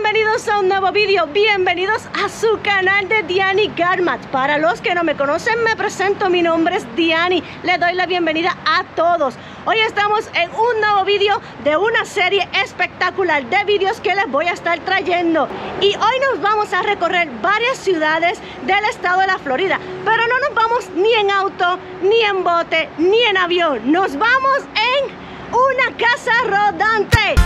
bienvenidos a un nuevo vídeo, bienvenidos a su canal de Diani Garmat. Para los que no me conocen, me presento, mi nombre es Diani, le doy la bienvenida a todos. Hoy estamos en un nuevo vídeo de una serie espectacular de vídeos que les voy a estar trayendo. Y hoy nos vamos a recorrer varias ciudades del estado de la Florida, pero no nos vamos ni en auto, ni en bote, ni en avión. Nos vamos en una casa rodante.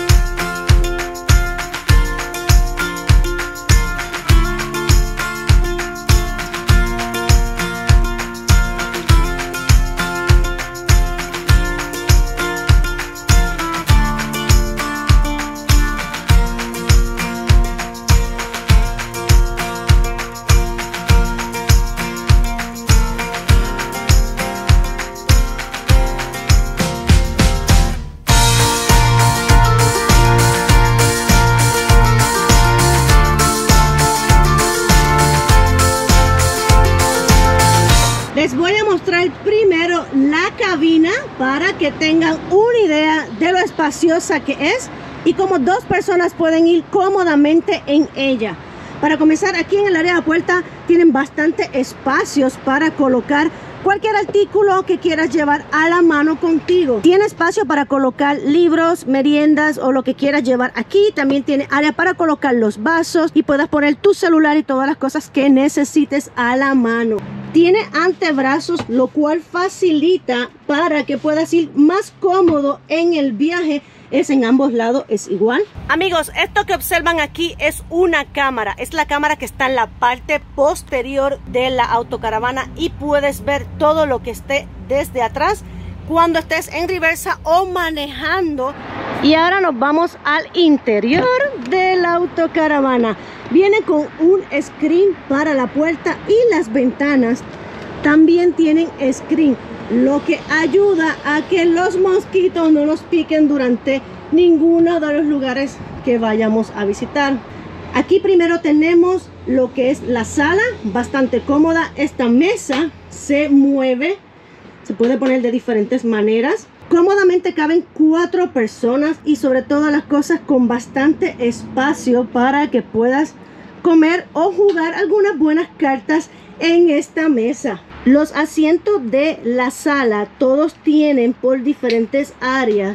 Les voy a mostrar primero la cabina para que tengan una idea de lo espaciosa que es y cómo dos personas pueden ir cómodamente en ella. Para comenzar, aquí en el área de la puerta tienen bastante espacios para colocar cualquier artículo que quieras llevar a la mano contigo. Tiene espacio para colocar libros, meriendas o lo que quieras llevar aquí. También tiene área para colocar los vasos y puedas poner tu celular y todas las cosas que necesites a la mano. Tiene antebrazos, lo cual facilita para que puedas ir más cómodo en el viaje. Es en ambos lados, es igual. Amigos, esto que observan aquí es una cámara. Es la cámara que está en la parte posterior de la autocaravana y puedes ver todo lo que esté desde atrás cuando estés en reversa o manejando. Y ahora nos vamos al interior de la autocaravana. Viene con un screen para la puerta y las ventanas también tienen screen, lo que ayuda a que los mosquitos no nos piquen durante ninguno de los lugares que vayamos a visitar. Aquí primero tenemos lo que es la sala, bastante cómoda. Esta mesa se mueve, se puede poner de diferentes maneras. Cómodamente caben 4 personas y sobre todas las cosas con bastante espacio para que puedas comer o jugar algunas buenas cartas en esta mesa. Los asientos de la sala todos tienen por diferentes áreas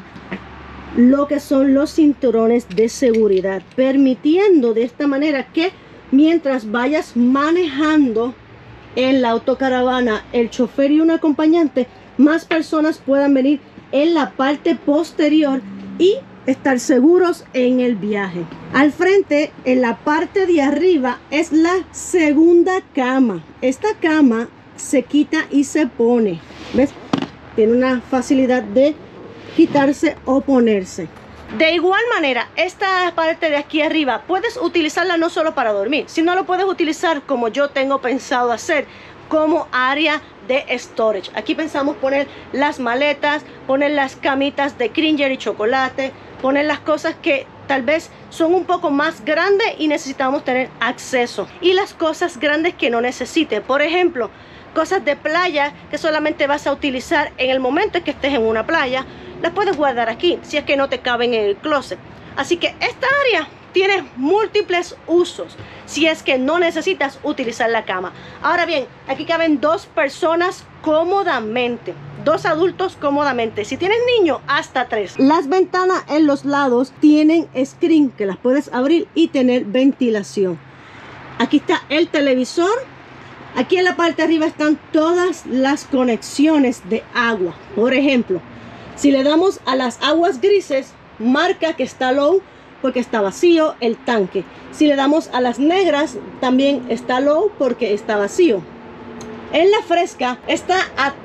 lo que son los cinturones de seguridad, permitiendo de esta manera que mientras vayas manejando en la autocaravana, el chofer y un acompañante, más personas puedan venir en la parte posterior y estar seguros en el viaje. Al frente, en la parte de arriba, es la segunda cama. Esta cama se quita y se pone. ¿Ves? Tiene una facilidad de quitarse o ponerse. De igual manera, esta parte de aquí arriba puedes utilizarla no solo para dormir, sino lo puedes utilizar como yo tengo pensado hacer, como área de storage. Aquí pensamos poner las maletas, poner las camitas de Cringer y chocolate, poner las cosas que tal vez son un poco más grandes y necesitamos tener acceso, y las cosas grandes que no necesite. Por ejemplo, cosas de playa que solamente vas a utilizar en el momento en que estés en una playa, las puedes guardar aquí si es que no te caben en el closet. Así que esta área tiene múltiples usos si es que no necesitas utilizar la cama. Ahora bien, aquí caben 2 personas cómodamente, 2 adultos cómodamente. Si tienes niños, hasta 3. Las ventanas en los lados tienen screen que las puedes abrir y tener ventilación. Aquí está el televisor. Aquí en la parte de arriba están todas las conexiones de agua. Por ejemplo, si le damos a las aguas grises, marca que está low porque está vacío el tanque. Si le damos a las negras, también está low porque está vacío. En la fresca está a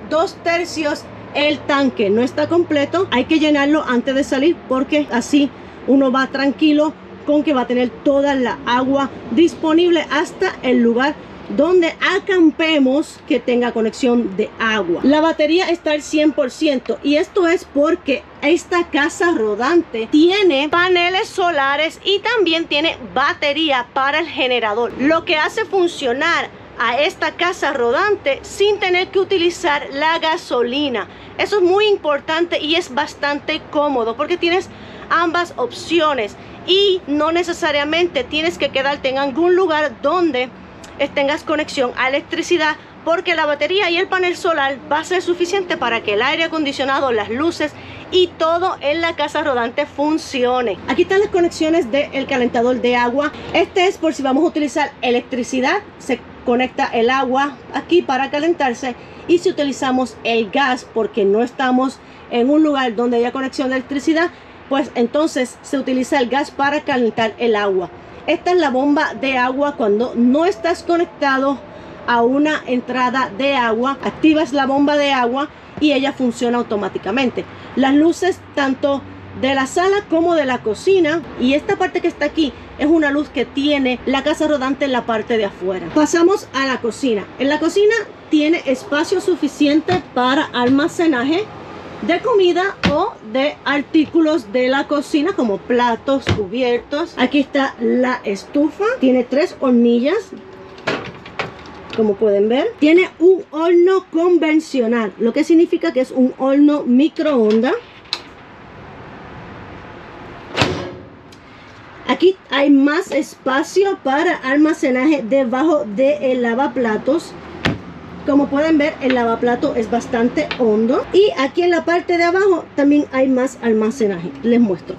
2/3 el tanque, no está completo. Hay que llenarlo antes de salir porque así uno va tranquilo con que va a tener toda la agua disponible hasta el lugar donde acampemos que tenga conexión de agua. La batería está al 100% y esto es porque esta casa rodante tiene paneles solares y también tiene batería para el generador, lo que hace funcionar a esta casa rodante sin tener que utilizar la gasolina. Eso es muy importante y es bastante cómodo porque tienes ambas opciones y no necesariamente tienes que quedarte en algún lugar donde tengas conexión a electricidad, porque la batería y el panel solar va a ser suficiente para que el aire acondicionado, las luces y todo en la casa rodante funcione. Aquí están las conexiones del calentador de agua. Este es por si vamos a utilizar electricidad, se conecta el agua aquí para calentarse, y si utilizamos el gas porque no estamos en un lugar donde haya conexión de electricidad, pues entonces se utiliza el gas para calentar el agua. Esta es la bomba de agua. Cuando no estás conectado a una entrada de agua, activas la bomba de agua y ella funciona automáticamente. Las luces tanto de la sala como de la cocina, y esta parte que está aquí es una luz que tiene la casa rodante en la parte de afuera. Pasamos a la cocina. En la cocina tiene espacio suficiente para almacenaje de comida o de artículos de la cocina como platos, cubiertos. Aquí está la estufa, tiene 3 hornillas. Como pueden ver, tiene un horno convencional, lo que significa que es un horno microondas. Aquí hay más espacio para almacenaje debajo del lavaplatos. Como pueden ver, el lavaplato es bastante hondo. Y aquí en la parte de abajo también hay más almacenaje. Les muestro.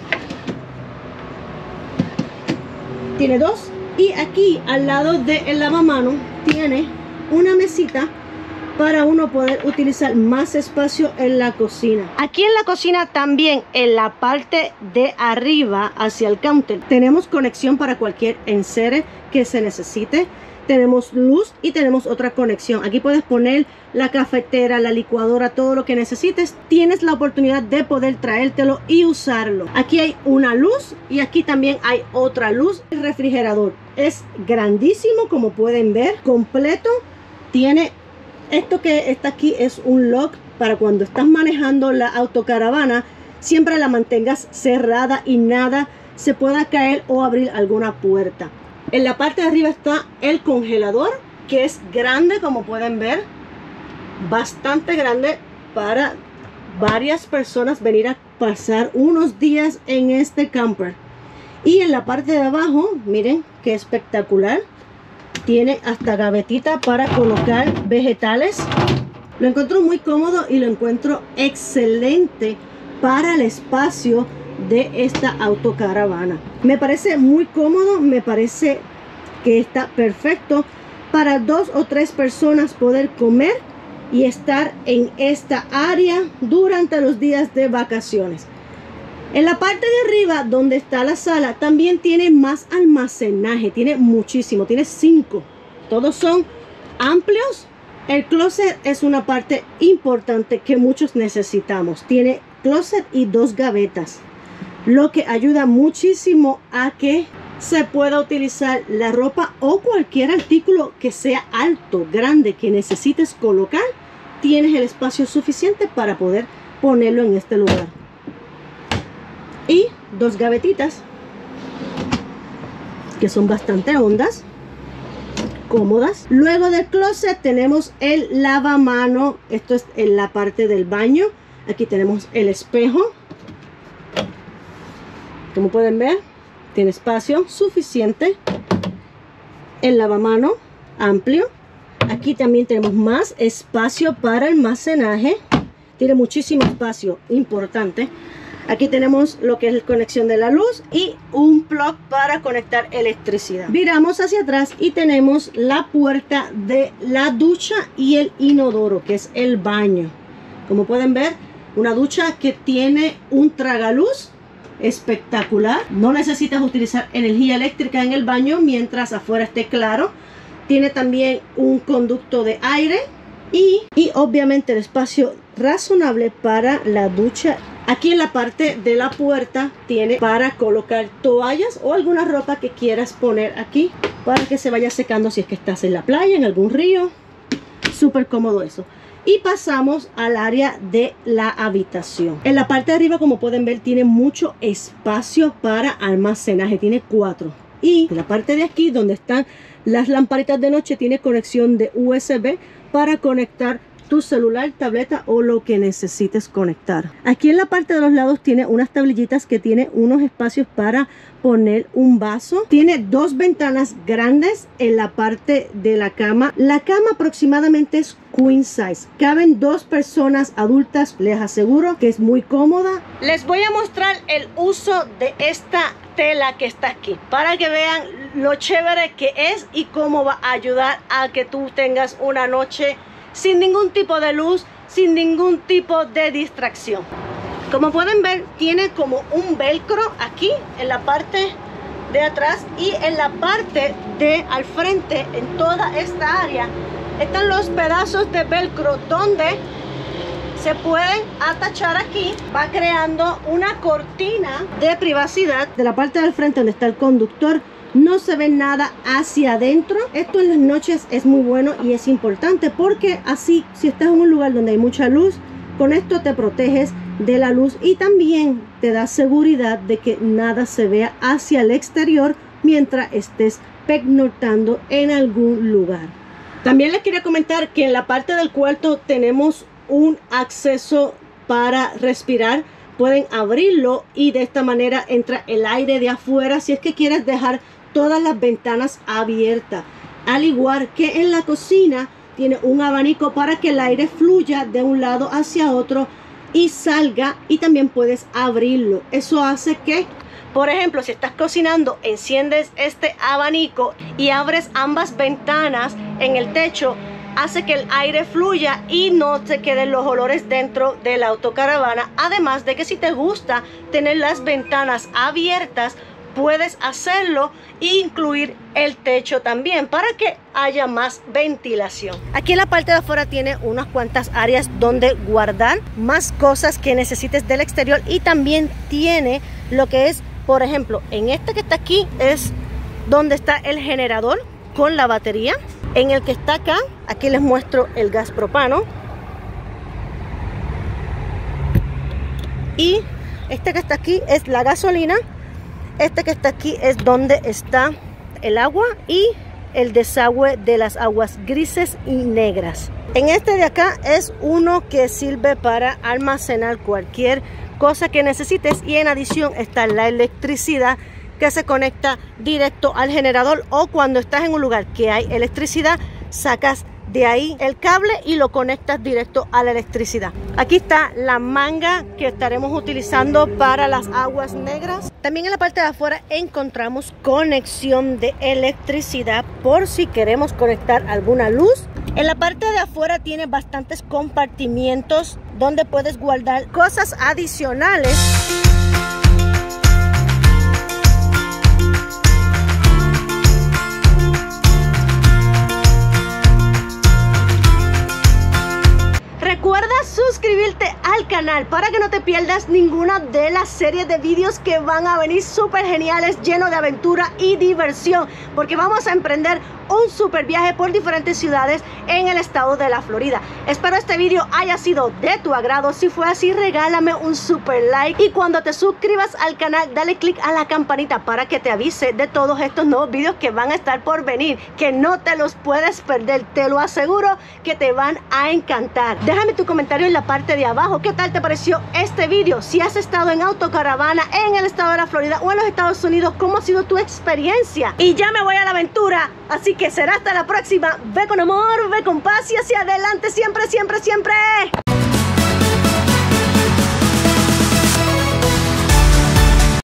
Tiene 2. Y aquí al lado del lavamanos tiene una mesita para uno poder utilizar más espacio en la cocina. Aquí en la cocina también, en la parte de arriba hacia el counter, tenemos conexión para cualquier enseres que se necesite. Tenemos luz y tenemos otra conexión. Aquí puedes poner la cafetera, la licuadora, todo lo que necesites. Tienes la oportunidad de poder traértelo y usarlo. Aquí hay una luz y aquí también hay otra luz. El refrigerador es grandísimo, como pueden ver, completo. Tiene esto que está aquí, es un lock para cuando estás manejando la autocaravana, siempre la mantengas cerrada y nada se pueda caer o abrir alguna puerta. En la parte de arriba está el congelador, que es grande, como pueden ver, bastante grande para varias personas venir a pasar unos días en este camper. Y en la parte de abajo, miren qué espectacular, tiene hasta gavetita para colocar vegetales. Lo encuentro muy cómodo y lo encuentro excelente para el espacio de esta autocaravana. Me parece muy cómodo, me parece que está perfecto para 2 o 3 personas poder comer y estar en esta área durante los días de vacaciones. En la parte de arriba donde está la sala también tiene más almacenaje, tiene muchísimo, tiene 5, todos son amplios. El closet es una parte importante que muchos necesitamos. Tiene closet y 2 gavetas, lo que ayuda muchísimo a que se pueda utilizar la ropa o cualquier artículo que sea alto, grande, que necesites colocar. Tienes el espacio suficiente para poder ponerlo en este lugar. Y 2 gavetitas que son bastante hondas, cómodas. Luego del closet tenemos el lavamano. Esto es en la parte del baño. Aquí tenemos el espejo. Como pueden ver, tiene espacio suficiente. El lavamano amplio. Aquí también tenemos más espacio para almacenaje. Tiene muchísimo espacio, importante. Aquí tenemos lo que es la conexión de la luz y un plug para conectar electricidad. Viramos hacia atrás y tenemos la puerta de la ducha y el inodoro, que es el baño. Como pueden ver, una ducha que tiene un tragaluz espectacular. No necesitas utilizar energía eléctrica en el baño mientras afuera esté claro. Tiene también un conducto de aire y obviamente el espacio razonable para la ducha. Aquí en la parte de la puerta tiene para colocar toallas o alguna ropa que quieras poner aquí para que se vaya secando si es que estás en la playa, en algún río. Súper cómodo eso. Y pasamos al área de la habitación. En la parte de arriba, como pueden ver, tiene mucho espacio para almacenaje. Tiene 4. Y en la parte de aquí, donde están las lamparitas de noche, tiene conexión de USB para conectar tu celular, tableta o lo que necesites conectar. Aquí en la parte de los lados tiene unas tablillitas que tiene unos espacios para poner un vaso. Tiene dos ventanas grandes en la parte de la cama. La cama aproximadamente es queen size. Caben dos personas adultas. Les aseguro que es muy cómoda. Les voy a mostrar el uso de esta tela que está aquí para que vean lo chévere que es y cómo va a ayudar a que tú tengas una noche sin ningún tipo de luz, sin ningún tipo de distracción. Como pueden ver, tiene como un velcro aquí en la parte de atrás y en la parte de al frente, en toda esta área están los pedazos de velcro donde se pueden atachar aquí. Va creando una cortina de privacidad. De la parte del frente donde está el conductor no se ve nada hacia adentro. Esto en las noches es muy bueno y es importante porque así, si estás en un lugar donde hay mucha luz, con esto te proteges de la luz y también te da seguridad de que nada se vea hacia el exterior mientras estés pernoctando en algún lugar. También les quería comentar que en la parte del cuarto tenemos un acceso para respirar. Pueden abrirlo y de esta manera entra el aire de afuera si es que quieres dejar todas las ventanas abiertas. Al igual que en la cocina tiene un abanico para que el aire fluya de un lado hacia otro y salga, y también puedes abrirlo. Eso hace que, por ejemplo, si estás cocinando, enciendes este abanico y abres ambas ventanas en el techo, hace que el aire fluya y no se queden los olores dentro de la autocaravana. Además de que si te gusta tener las ventanas abiertas, puedes hacerlo e incluir el techo también para que haya más ventilación. Aquí en la parte de afuera tiene unas cuantas áreas donde guardar más cosas que necesites del exterior, y también tiene lo que es, por ejemplo, en este que está aquí es donde está el generador con la batería. En el que está acá, aquí les muestro el gas propano. Y este que está aquí es la gasolina. Este que está aquí es donde está el agua y el desagüe de las aguas grises y negras. En este de acá es uno que sirve para almacenar cualquier cosa que necesites, y en adición está la electricidad que se conecta directo al generador, o cuando estás en un lugar que hay electricidad, sacas de ahí el cable y lo conectas directo a la electricidad. Aquí está la manga que estaremos utilizando para las aguas negras. También en la parte de afuera encontramos conexión de electricidad por si queremos conectar alguna luz. En la parte de afuera tiene bastantes compartimientos donde puedes guardar cosas adicionales. Recuerda suscribirte al canal para que no te pierdas ninguna de las series de vídeos que van a venir súper geniales, llenos de aventura y diversión, porque vamos a emprender un super viaje por diferentes ciudades en el estado de la Florida. Espero este video haya sido de tu agrado. Si fue así, regálame un super like, y cuando te suscribas al canal, dale click a la campanita para que te avise de todos estos nuevos vídeos que van a estar por venir, que no te los puedes perder, te lo aseguro que te van a encantar. Déjame tu comentario en la parte de abajo. ¿Qué tal te pareció este video? Si has estado en autocaravana en el estado de la Florida o en los Estados Unidos, ¿cómo ha sido tu experiencia? Y ya me voy a la aventura, así que será hasta la próxima. Ve con amor, ve con paz y hacia adelante siempre, siempre, siempre.